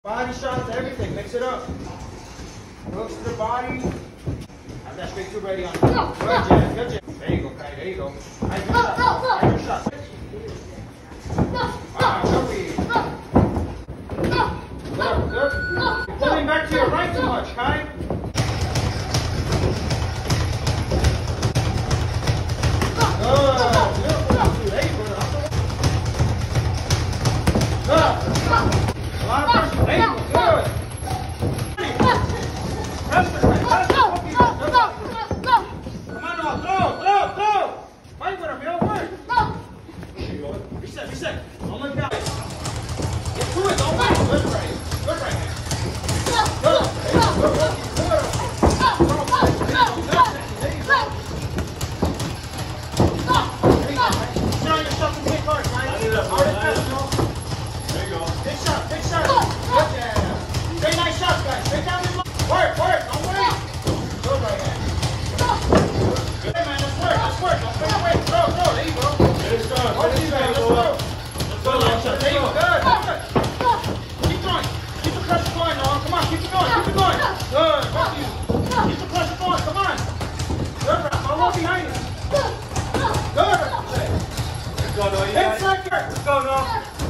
Body shots, everything. Mix it up. Hooks to the body. Have that straight two ready on. Good jab, good jab. There you go, Kai. There you go. Nice shot. Nice shot. Good read. Good. You're pulling back to your right too much, Kai. Reset. Don't look down. Get to it. Don't wait. Good right. Good right hand. Good. There you go. Sit on yourself and take hard, right? There you go. Big shot. Good jab. Very nice shots, guys. Take down his work. Don't wait. Good right hand. Hey, man, let's work. Don't fade away. Throw. There you go. Let's go. There you go. Good. Keep going. Keep the pressure going, Noah. Come on, keep it going. Good. Back to you. Keep the pressure going. Come on. Good, Ralph. I'll roll behind you. Good. Let's go, Noah. Let's go, Noah.